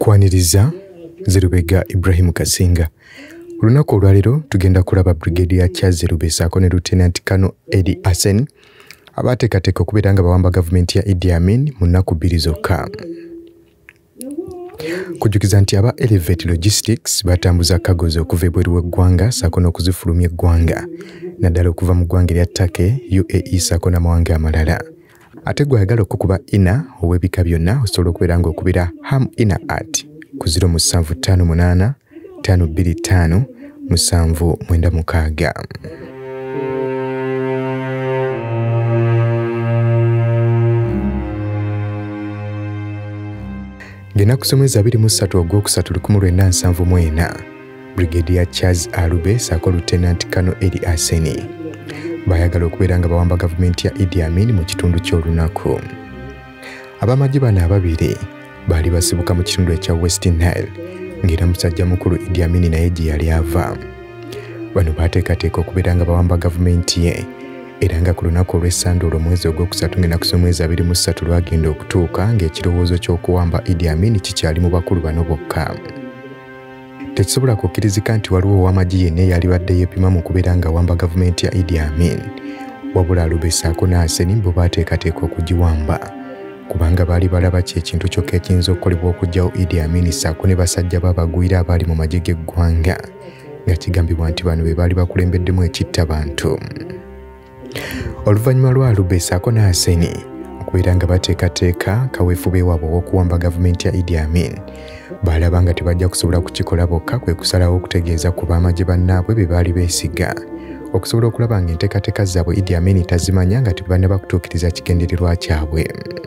Kwaniriza Zerubega Ibrahim Kasinga. Olunaku olwaleero tugenda kulaba Brigadier Charles Zerube ssaako ne Lieutenant Colonel Eddie ASENI abateekateeka okubeera nga bawamba gavumenti ya Idi Amin mu nnaku 2 zokka. Kujjukiza nti aba Elevate Logistics batambuza kagozi okuva ebweru w'eggwanga ssaako n'okuzifulumya eggwanga naddala okuva mu ggwanga erya Turkey, UAE ssaako n'amawanga amalala. Ate gwayagala okukuba ina ow'ebika byonna osobola okubeera ng'okubira Ham Ina Art ku 0758 525 796. Ng'ennaku z'omwezi 23 Ogwokusatu 1974 Brigadier Charles ARUBE ssaako Lieutenant Colonel Eddie ASENI bayagala okubeera nga bawamba gavumenti ya Idi Amin mu kitundu ky'olunaku. Abamagye bano ababiri baali basibuka mu kitundu ekya West Nile ng'era musajja mukulu Idi Amin naye gye yali ava. Bano baateekateeka okubeera nga bawamba gavumenti ye era nga ku lunaku olw'Essande olw'omwezi Ogwokusatu ng'ennaku z'omwezi 23 lwagenda okutuuka ng'ekirowoozo ky'okuwamba Idi Amin kikyali mu bakulu bano bokka. Tekisobola kukkirizika nti waliwo ow'amagye yenna eyali badde yeepima mu kubeera nga awamba gavumenti ya Idi Amin, wabula ARUBE ssaako ne ASENI bo baateekateeka okugiwamba kubanga baali balaba ekintu kyokka ekiyinza okukolebwa okuggyawo Idi Amin ssaako ne basajja babagwira abaali mu magye g'eggwanga nga kigambibwa nti bano be baali bakulembeddemu ekittabantu. Oluvannyuma lwa ARUBE ssaako ne ASENI okubeera nga bateekateeka kaweefube waabwe w'okuwamba gavumenti ya Idi Amin, balaba nga tebajja kusobola kukikola bokka, kwe kusalawo okutegeeza ku baamagye bannaabwe be baali beesiga okusobola okulaba ng'enteekateeka zaabwe Idi Amin tazimanya nga tebannaba kutuukiriza kigendererwa kyabwe.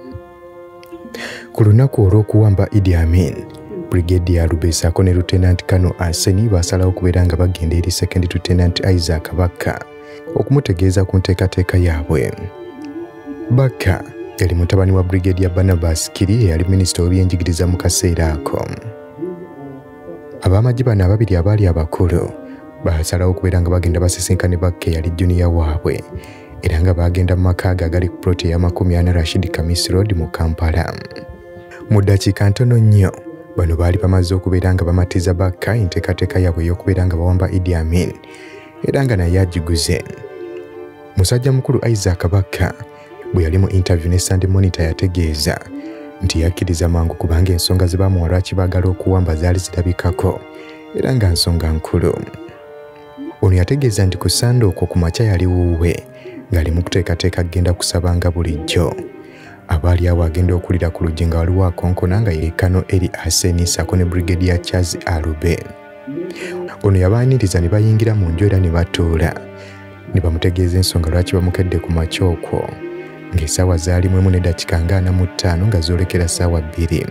Ku lunaku olw'okuwamba Idi Amin, Brigadier ARUBE ssaako ne Lieutenant Colonel ASENI basalawo okubeera nga bagenda eri Second Lieutenant Isaac Bakka okumutegeeza ku nteekateeka yaabwe. Bakka yali mutabani wa Brigadier Barnabas Kiri eyali minisita w'ebyenjigiriza mu kaseera ako. Abamagye bano ababiri abaali abakulu basalawo okubeera nga bagenda basisinkane Bakka eyali junior waabwe era nga bagenda mu maka ge agali ku ploti eya 40 Rashid Kamis Road mu Kampala. Mu ddakiika ntono nnyo bano baali bamaze okubeera nga bamatiza Bakka enteekateeka yaabwe ey'okubeera nga bawamba Idi Amin era nga naye agiguze. Musajja mukulu Isaac Bakka bwe yali mu interview ne Sunday Monitor yategeeza nti yakkiriza mangu kubanga ensonga ze bamuwa lwaki baagala okuwamba zaali zirabikako era nga nsonga nkulu. Ono yategeeza nti ku Sunday okwo ku makya yali wuwe ng'ali mu kuteekateeka agenda kusabanga bulijjo. Abaali awo agenda okulira ku luggi nga waliwo akonkona nga ye Colonel Eddie ASENI ssaako ne Brigadier Charles ARUBE. Ono yabaaniriza ne bayingira mu nju era ne batuula ne bamutegeeza ensonga lwaki bamukedde ku makya okwo ng'essaawa zaalimu 1:45 nga zoolekera ssaawa 2.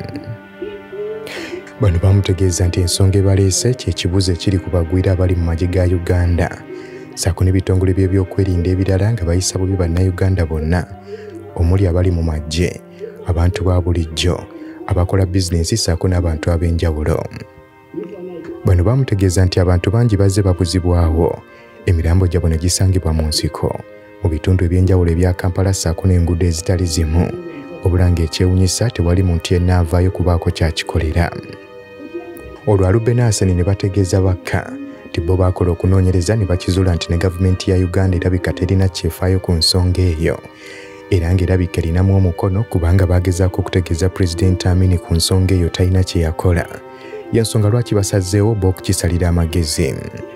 Bano bamutegeeza nti ensonga ebaleese kye kibuzo ekiri ku bagwira abali mu magye ga Uganda ssaako n'ebitongole by'ebyokwerinda ebirala nga bayisa bubi bannayuganda bonna omuli abali mu magye, abantu ba bulijjo, abakola bizinensi ssaako n'abantu ab'enjawulo. Bano bamutegeeza nti abantu bangi bazze babuzibwawo, emirambo gyabwe ne gisangibwa mu nsiko mu bitundu eby'enjawulo ebya Kampala ssaako n'enguudo ezitali zimu, obula ng'ekyewunyisa tewali muntu yenna avaayo kubaako kyakikolera. Olwo ARUBE ne ASENI ne bategeeza Bakka nti bo baakola okunoonyereza ne bakizuula nti ne gavumenti ya Uganda erabika terina kyefaayo ku nsonga eyo era ng'erabika erinamu omukono kubanga baagezaako okutegeeza Pulezidenti Amin ku nsonga eyo talina kye yakola, y'ensonga lwaki basazeewo bo okukisalira amagezi.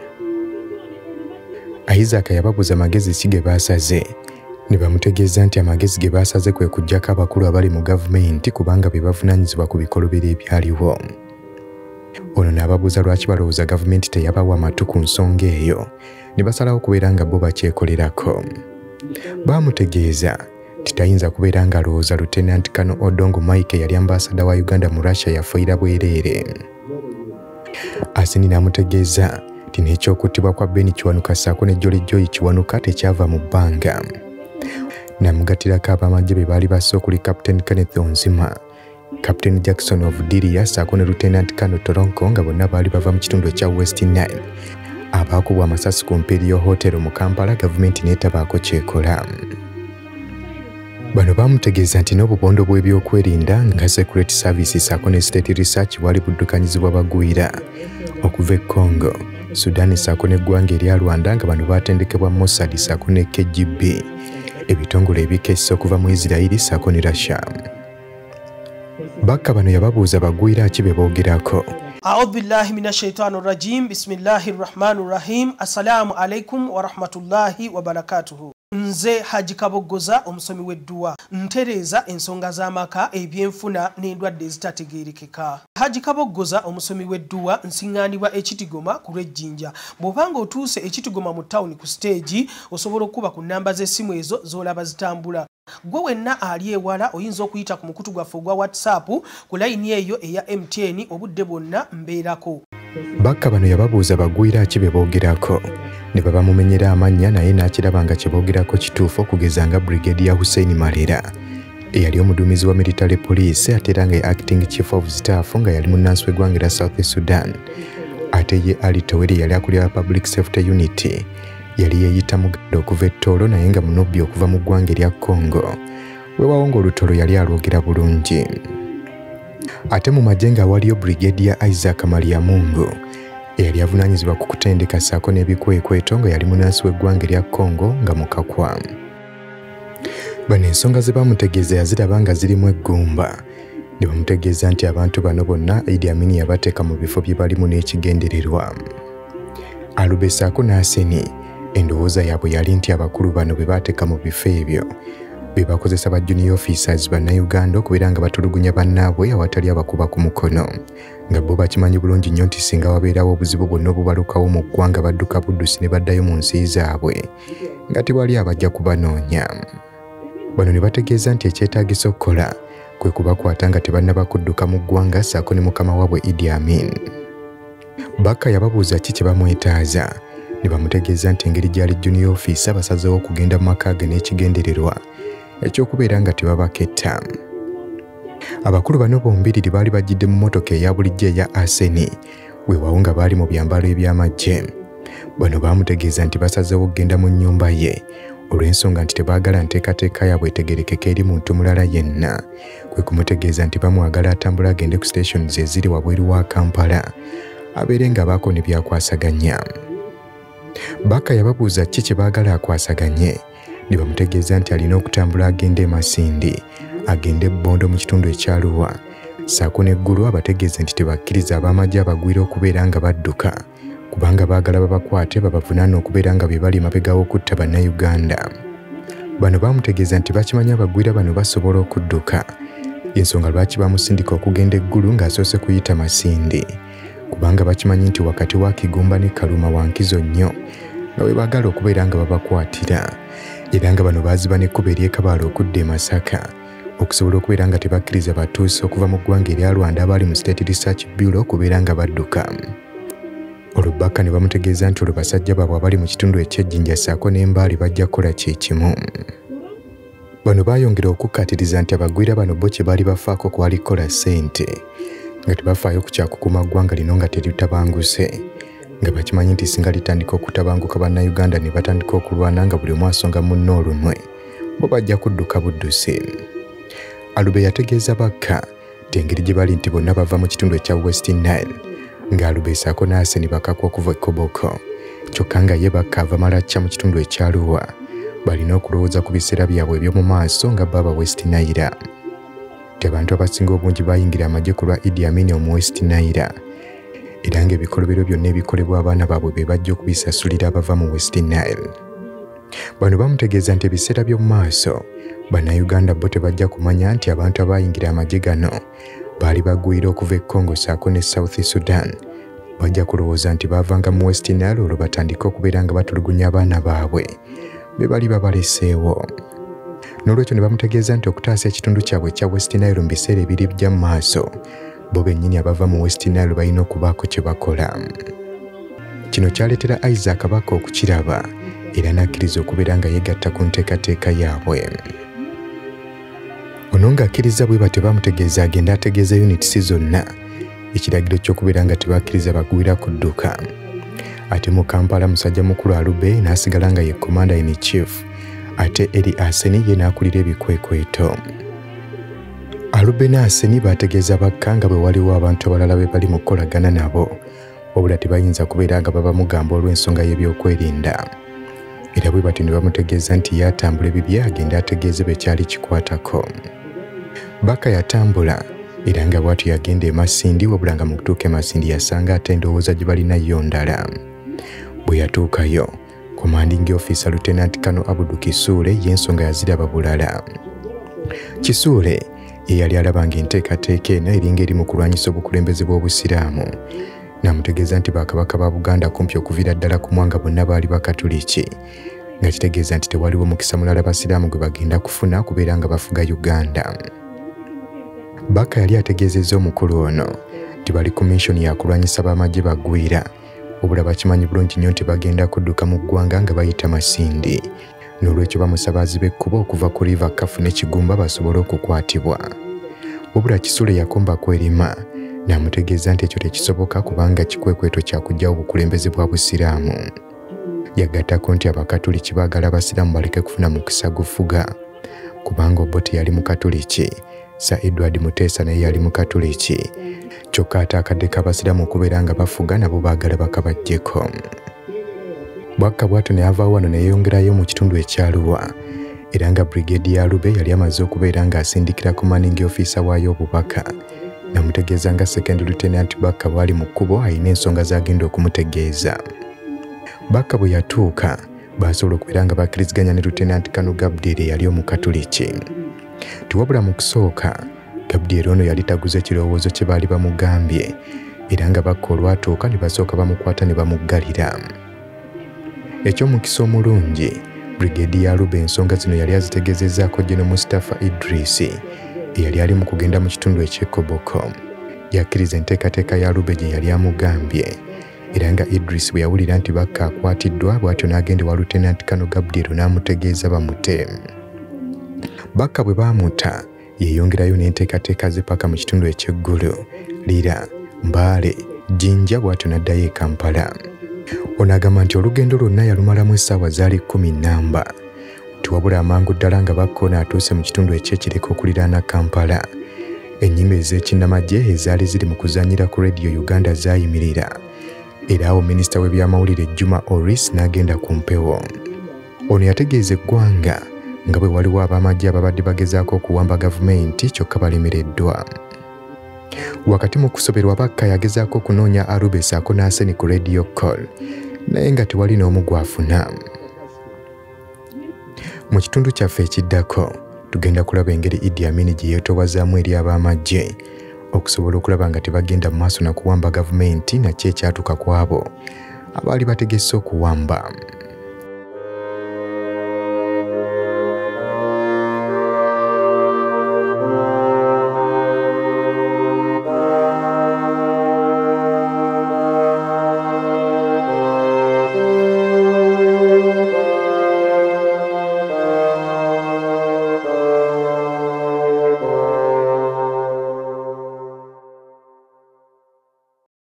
Isaac yababuuza amagezi ki ge baasaze ne bamutegeeza nti amagezi ge baasaze kwe kuggyako abakulu abali mu gavumenti kubanga be bavunaanyizibwa ku bikolobero ebyaliwo. Ono n'ababuuza lwaki balowooza gavumenti teyabawa matu ku nsonga eyo ne basalawo okubeera nga bo bakyekolerako. Baamutegeeza nti tayinza kubeera nga alowooza Lieutenant Colonel Odongo Mike yali ambasada wa Uganda mu Russia yafiira bwereere. ASENI n'amutegeeza nti n'ekyokuttibwa kwa Ben Kiwanuka ssaako ne Jolly Joy Kiwanuka tekyava mu bbanga. N'amugattirako abamagye be baali basse okuli Captain Kenneth Onzima, Captain Jackson of Diria ssaako ne Lieutenant Colonel Toronko nga bonna baali bava mu kitundu ekya West Nile abaakubwa amasasi ku Imperial Hotel mu Kampala gavumenti n'etabaako kyekola. Bano bamutegeeza nti n'obubondo bw'ebyokwerinda nga Secret Services ssaako ne State Research bwali buddukanyizibwa bagwira okuva e Congo, Sudan ssaako n'eggwanga erya Rwanda nga bano baatendekebwa Mossad ssaako ne KGB, ebitongole ebikesse okuva mu Israeli ssaako ne Russia. Bakka bano yababuuza bagwira ki be boogerako. A'udhu billahi minash shaitani rajim. Bismillahir rahmanir rahim. Assalamu alaikum wa rahmatullahi wa barakatuhu. Nze Haji Kabogoza omusomi w'edduwa ntereza ensonga z'amaka ebyenfuna n'endwadde ezitategeerekeka. Haji Kabogoza omusomi w'edduwa nsiŋŋaanibwa Ekitigoma ku lw'Ejjinja. Bw'obanga otuuse Ekitigoma mu ttawuni ku stage osobola okuba ku nnamba z'essimu ezo z'olaba zitambula. Gwe wenna ali ewala oyinza okuyita ku mukutu gwaffe ogwa WhatsApp ku layini eyo eya MTN obudde bwonna mbeerako. Bakka bano yababuuza bagwira ki be boogerako ne babamumenyera amannya naye n'akiraba nga kye boogerako kituufu okugeza nga Brigadier Hussein Malera eyali omuduumizi wa military police ate era nga ye acting chief of staff nga yali munnansi w'eggwanga erya South Sudan ate ye Ali Toweri yali akulira public safety unit yali yeeyita muganda okuva ettoolo naye nga munobbi okuva mu ggwanga erya Congo weewaawo ng'olutolo yali alwogera bulungi. Ate mu magye nga waliyo Brigadier Isaac Mariamungu eyali avunaanyizibwa ku kutendeka ssaako n'ebikwekweto nga yali munnansi w'eggwanga erya Congo nga mukakwa. Bano ensonga ze bamutegeeza yaziraba nga zirimu eggumba ne bamutegeeza nti abantu bano bonna Idi Amin yabateeka mu bifo bye balimu n'ekigendererwa. ARUBE ssaako ne ASENI endowooza yaabwe yali nti abakulu bano be baateeka mu bifo ebyo be bakozesa ba junior officers bannayuganda okubeera nga batulugunya bannaabwe awatali abakuba ku mukono nga bo bakimanyi bulungi nnyo nti singa wabeerawo obuzibu bwonna obubalukawo mu ggwanga badduka buddusi ne baddayo mu nsi zaabwe nga tewali abajja kubanoonya. Bano ne bategeeza nti ekyetaagisa okukola kwe kubakwata nga tebannaba kudduka mu ggwanga ssaako ne mukama waabwe Idi Amin. Bakka yababuuza ki kye bamwetaaza ne bamutegeeza nti engeri gy'ali junior officer basazeewo okugenda mu maka ge n'ekigendererwa ekyokubeera nga tebabaketta. Abakulu bano bombiriri baali bajjidde mu mmotoka eya bulijjo eya ASENI weewaawo nga baali mu byambalo eby'amagye. Bano baamutegeeza nti basazeewo okugenda mu nnyumba ye olw'ensonga nti tebaagala nteekateeka yaabwe etegerekeka eri muntu mulala yenna kwe kumutegeeza nti bamwagala atambula agende ku stations eziri wabweru wa Kampala abeere nga baako ne byakwasaganya. Bakka yababuuza ki kye baagala akwasaganye ne bamutegeeza nti alina okutambula agende e Masindi agende Bondo mu kitundu ekya Arua ssaako n'eggulu abategeeze nti tebakkiriza ab'amagye abagwira okubeera nga badduka kubanga baagala babakwate babavunaane okubeera nga be bali mabega w'okutta bannayuganda. Bano baamutegeeza nti bakimanyi abagwira bano basobola okudduka ensonga lwaki bamusindika okugenda eggulu ng'asoose kuyita Masindi kubanga bakimanyi nti wakati wa Kigumba ne Kaluma wankizo nnyo nga we baagala okubeera nga babakwatira era nga bano baaziba n'ekkubo ery'ekabaala okudda e Masaka okusobola okubeera nga tebakkiriza batuusi okuva mu ggwanga erya Rwanda abaali mu State Research Bureau okubeera nga badduka. Olwo Bakka ne bamutegeeza nti olwo basajja baabwe abali mu kitundu eky'Ejjinja ssaako n'Embaale bajja kukola kye kimu. Bano baayongera okukkaatiriza nti abagwira bano bo kye baali bafaako kwali kukola ssente nga tebafaayo ku kyakukuuma ggwanga lino nga teritabanguse nga bakimanyi nti singa litandika okutabanguka bannayuganda ne batandika okulwana nga buli omu asonga munne olunwe bo bajja kudduka buddusi. ARUBE yategeeza Bakka nti engeri gye bali nti bonna bava mu kitundu ekya West Nile nga ARUBE ssaako ne ASENI bakakwa okuva e Koboko kyokka nga ye Bakka ava Malakya mu kitundu ekya Arua balina okulowooza ku biseera byabwe eby'omu maaso nga baba West Nile. Abantu abasinga obungi bayingira amagye ku lwa Idi Amin omu West Nile era ng'ebikolobero byonna ebikolebwa abaana baabwe be bajja okubisasulira abava mu West Nile. Bano bamutegeeza nti ebiseera by'omu maaso bannayuganda bo tebajja kumanya nti abantu abayingira amagye gano baali bagwira okuva e Congo ssaako ne South Sudan bajja kulowooza nti baavanga mu West Nile olwo batandika okubeera nga batulugunya abaana baabwe be bali babaleseewo. N'olwekyo ne bamutegeeza nti okutaasa ekitundu kyabwe ekya West Nile mu biseera ebiri bijja mu maaso bo bennyini abava mu West Nile balina okubaako kye bakola. Kino kyaleetera Isaac Bakka okukiraba era n'akkiriza okubeera nga yeegatta ku nteekateeka yaabwe. Ono ng'akkiriza bwe batyo bamutegeeza agenda ategeeza units zonna ekiragiro ky'okubeera nga tebakkiriza bagwira kudduka. Ate mu Kampala musajja mukulu ARUBE n'asigala nga ye commander in chief ate eri ASENI ye n'akulira ebikwekweto. ARUBE ne ASENI bategeeza bakka nga bwe waliwo abantu abalala be bali mu kukolagana nabo, wabula tebayinza kubeera nga babamugamba olw'ensonga y'ebyokwerinda. Era bwe batyo ne bamutegeeza nti yatambula ebibye agenda ategeeze be kyali kikwatako. Bakka yatambula era nga bw'atyo yagenda e Masindi, wabula nga mu kutuuka e Masindi yasanga ate endowooza gye balinayo ndala. Bwe yatuukayo, Commanding Officer Lieutenant Colonel Abudu Kisuule y'ensonga yaziraba bulala. Kisuule ye yali alabanga enteekateeka eno eringa eri mu kulwanyisa obukulembeze bw'Obusiraamu. N'amutegeeza nti Bakabaka ba Buganda kumpi okuviira ddala ku mwanga bonna baali Bakatuliki, nga kitegeeza nti tewaliwo mukisa mulala Basiraamu gwe bagenda kufuna kubeera nga bafuga Uganda. Bakka yali ategeezezza omukulu ono nti bali ku missoni ya kulwanyisa b'amagye baggwira, wabula bakimanyi bulungi nnyo nti bagenda kudduka mu ggwanga nga bayita Masindi, n'olwekyo bamusaba azibe ekkubo okuva ku River Kafu ne Kigumba basobole okukwatibwa. Wabula Kisuule yakomba kwerima n'amutegeeza nti ekyo tekisoboka kubanga kikwekweto kya kuggyawo obukulembeze bwa Busiraamu. Yagattako nti Abakatuliki baagala Abasiraamu baleke kufuna mukisa gufuga, kubanga Obote yali Mukatuliki, Sir Edward Muteesa naye yali Mukatuliki, kyokka ate akadde k'Abasiraamu okubeera nga bafuga nabo baagala bakabaggyeko. Bwakka bw'atyo ne avaawo wano ne yeeyongerayo mu kitundu ekyaluwa, era nga Brigade ya ARUBE yali amaze okubeera ng'asindikira Commanding Officer waayo obubaka, n'amutegeeza nga Second Lieutenant Bakka bw'ali mu kkubo alina ensonga z'agenda okumutegeeza. Bakka bwe yatuuka baasobola okubeera nga bakkiriziganya ne Lieutenant Colonel Gabdiel yali Omukatuliki. Tiwabula mu kusooka, Gabdiel ono yali taguze kirowoozo kye baali bamugambye, era nga Bakka olwatuuka ne basooka bamukwata ne bamuggalira. Eky'omukisa omulungi, Brigade ya ARUBE ensonga zino yali azitegeezezzaako General Mustafa Idris, eyali ali mu kugenda mu kitundu eky'Ekoboko. Yakkiriza enteekateeka ya ARUBE gye yali amugambye, era nga Idris bwe yawulira nti Bakka akwatiddwa, bw'atyo n'agenda wa Lieutenant Colonel Gabdiel n'amutegeeza bamute. Bakka bwe baamuta, yeeyongerayo n'enteekateeka ze paka mu kitundu eky'eggulu, Lira, Mbale, Jinja, bw'atyo n'addayo e Kampala. Ono agamba nti olugendo lwonna yalumalamu essaawa zaali 10 tiwabula amangu ddala nga Bakka ono atuuse mu kitundu ekyekireka okuliraana Kampala. Ennyimba ez'ekinnamagye ezaali ziri mu kuzannyira ku Radio Uganda zaayimirira, era awo Minisita w'ebyamawulire Juma Oris n'agenda ku mpewo. Ono yategeeza eggwanga nga bwe waliwo ab'amagye ababadde bagezaako okuwamba gavumenti kyokka balemereddwa. Wakati mu kusoberwa Bakka yagezaako okunoonya ARUBE ssaako n'ASENI ku Radio Call, naye nga tewali n'omu gw'afuna. Mu kitundu kyaffe ekiddako tugenda kulaba engeri Idi Amin gye yeetowazaamu eri ab'amagye okusobola okulaba nga tebagenda mu maaso na kuwamba gavumenti, nakyo ekyatuuka ku abo abaali bategese okuwamba.